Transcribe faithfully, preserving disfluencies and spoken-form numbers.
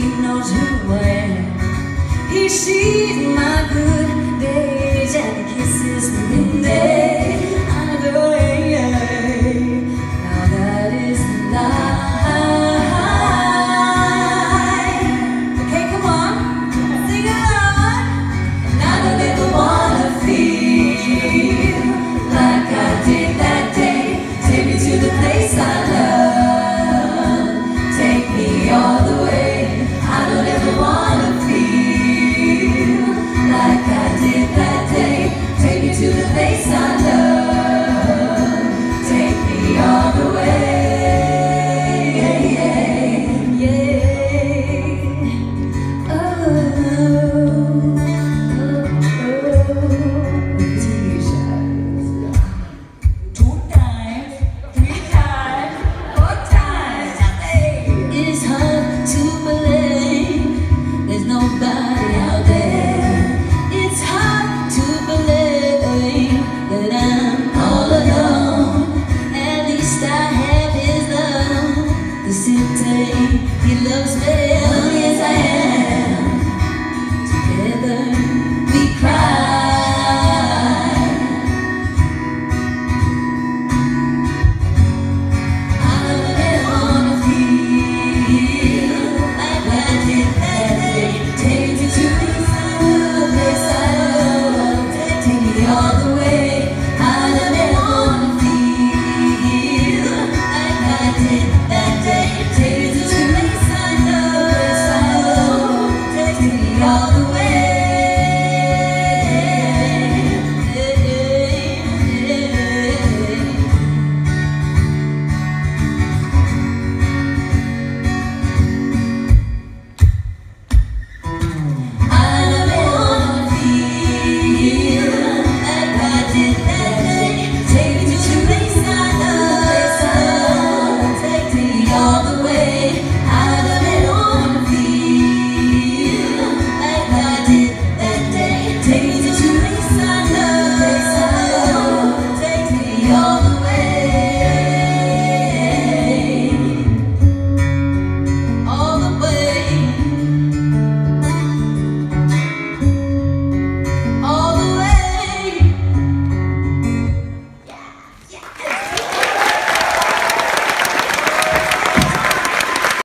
knows who I am. He sees my good days and he kisses me day out of the way. Now that is a lie. Okay, come on, sing along. And I don't ever wanna feel like I did that day. Take me to the place I love. Take me all the way. I don't ever wanna feel like I did that day. Take me to the place I love. Take me all the way. Yeah, yeah, yeah. Oh, oh, oh. T-shirts. Two times, three times, four times. It's hard to believe there's nobody out there. It's hard to believe that I'm all alone. At least I have his love. The city, he loves me. Oh, yes, I am. Together we cry. I don't ever wanna feel like I did that day. Take me to the place I love. Take me all the way. I don't ever wanna feel like I did that day.